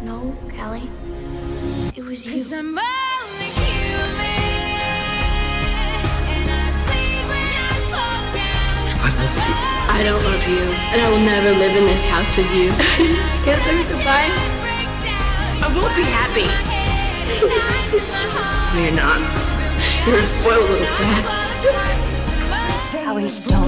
No, Callie. It was you. I don't love you, and I will never live in this house with you. Kiss me goodbye. I won't be happy. No, you're not. You're a spoiled little brat. Callie, don't.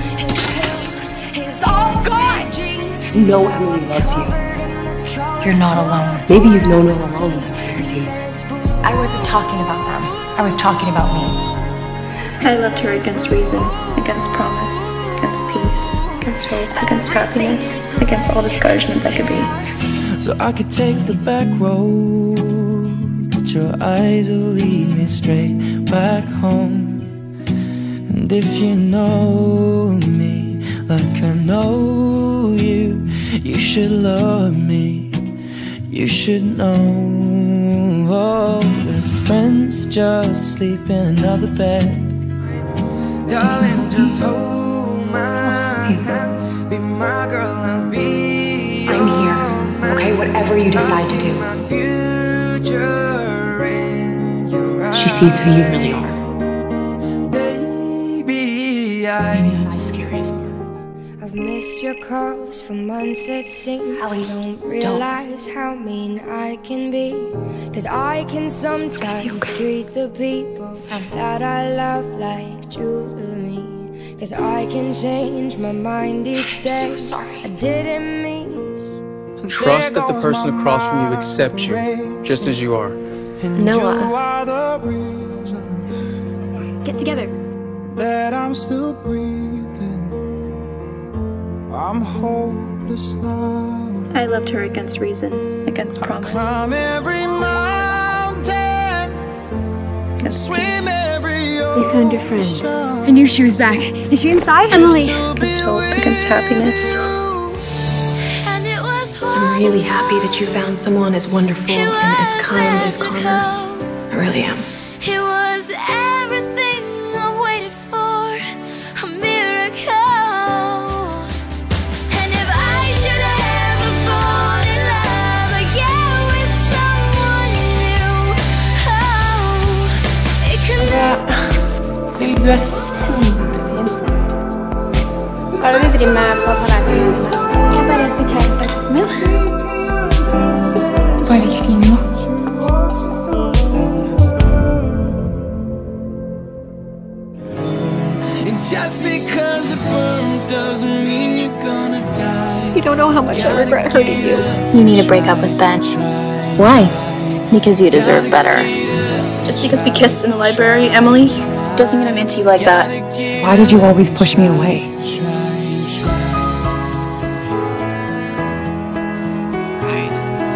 Oh, God! You know Emily loves you. You're not alone. Maybe you've known her alone and that scares you. I wasn't talking about them. I was talking about me. I loved her against reason, against promise, against peace, against hope, against happiness, against all discouragement that could be. So I could take the back road, but your eyes will lead me straight back home. And if you know me like I know you, you should love me, you should know. Oh, that friends just sleep in another bed. Darling, just hold my hand, be my girl, I'll be I'm here, okay? Whatever you decide to do. She sees who you really are. Baby, Maybe that's the scariest part. I've missed your calls for months, it seems. Callie, I don't realize how mean I can be. Cause I can sometimes treat the people that I love like jewelry. Cause I can change my mind each day. I'm so sorry. I didn't mean to. Trust that the person across from you accepts you, just as you are. Noah. Get together. That I'm still breathing, I'm hopeless now. I loved her against reason, against promise, Climb every mountain, against swim peace, every They found your friend. ocean. I knew she was back. Is she inside? Emily! against hope, against happiness. I'm really happy that you found someone as wonderful and as kind as Connor. I really am. It was everything I waited for, a miracle. And if I should ever fall in love again with someone new, oh, it could Vill du är snäll, har du inte din med på tallerkenen? Jag bara sitter här. Men vad är det kvinnor? And just because it burns doesn't mean you're gonna die. You don't know how much I regret hurting you. You need to break up with Ben. Why? Because you deserve better. Just because we kissed in the library, Emily, doesn't mean I'm into you like that. Why did you always push me away? Guys.